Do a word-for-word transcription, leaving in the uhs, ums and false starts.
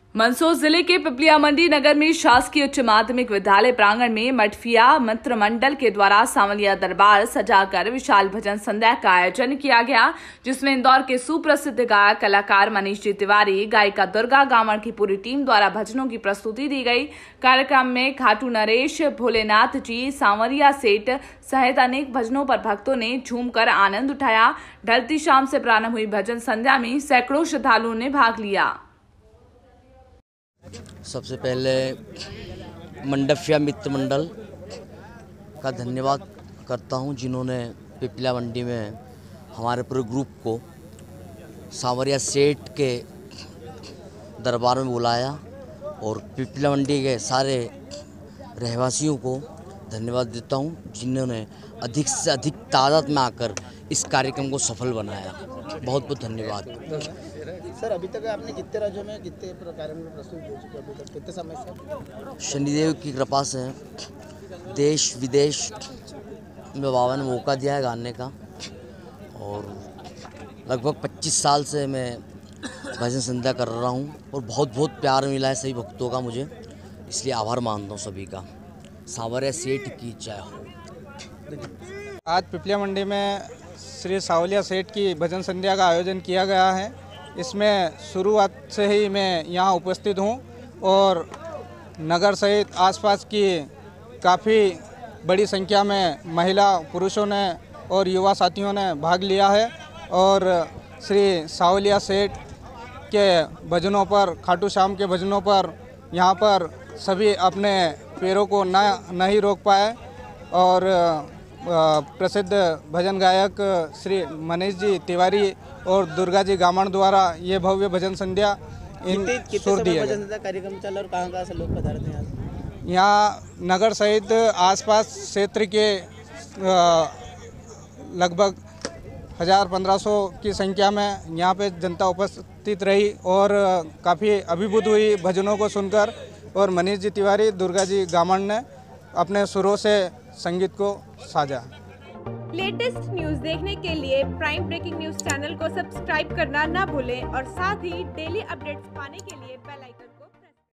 मंदसौर जिले के पिपलिया मंडी नगर में शासकीय उच्च माध्यमिक विद्यालय प्रांगण में मठफिया मित्र मंडल के द्वारा सांवलिया दरबार सजाकर विशाल भजन संध्या का आयोजन किया गया, जिसमें इंदौर के सुप्रसिद्ध गायक कलाकार मनीष जी तिवारी, गायिका दुर्गा गामण की पूरी टीम द्वारा भजनों की प्रस्तुति दी गई। कार्यक्रम में खाटू नरेश, भोलेनाथ जी, सांवरिया सेठ सहित अनेक भजनों पर भक्तों ने झूमकर आनंद उठाया। ढलती शाम से प्रारंभ हुई भजन संध्या में सैकड़ों श्रद्धालुओं ने भाग लिया। सबसे पहले मंडफिया मित्र मंडल का धन्यवाद करता हूं, जिन्होंने पिपलिया मंडी में हमारे पूरे ग्रुप को सांवरिया सेठ के दरबार में बुलाया, और पिपलिया मंडी के सारे रहवासियों को धन्यवाद देता हूं, जिन्होंने अधिक से अधिक तादाद में आकर इस कार्यक्रम को सफल बनाया। बहुत बहुत धन्यवाद। सर, अभी तक आपने कितने राज्यों में कितने प्रकार में प्रस्तुत हो चुके अभी तक कितने समय से? शनिदेव की कृपा से देश विदेश में बाबा ने मौका दिया है गाने का, और लगभग पच्चीस साल से मैं भजन संध्या कर रहा हूं, और बहुत बहुत प्यार मिला है सभी भक्तों का मुझे, इसलिए आभार मानता हूं सभी का। सांवरिया सेठ की जय हो। आज पिपलिया मंडी में श्री सांवरिया सेठ की भजन संध्या का आयोजन किया गया है। इसमें शुरुआत से ही मैं यहाँ उपस्थित हूँ, और नगर सहित आसपास की काफ़ी बड़ी संख्या में महिला पुरुषों ने और युवा साथियों ने भाग लिया है, और श्री सांवरिया सेठ के भजनों पर, खाटू श्याम के भजनों पर यहाँ पर सभी अपने पैरों को न नहीं रोक पाए, और प्रसिद्ध भजन गायक श्री मनीष जी तिवारी और दुर्गा जी गामण द्वारा ये भव्य भजन संध्या इन सुर दिया गया। कार्यक्रम चल और कहाँ कहाँ से लोग पधारते हैं? यहाँ नगर सहित आसपास क्षेत्र के लगभग हज़ार पंद्रह सौ की संख्या में यहाँ पे जनता उपस्थित रही, और काफ़ी अभिभूत हुई भजनों को सुनकर, और मनीष जी तिवारी, दुर्गा जी गामण ने अपने सुरों से संगीत को साजा। लेटेस्ट न्यूज देखने के लिए प्राइम ब्रेकिंग न्यूज चैनल को सब्सक्राइब करना ना भूलें, और साथ ही डेली अपडेट्स पाने के लिए बेल आइकन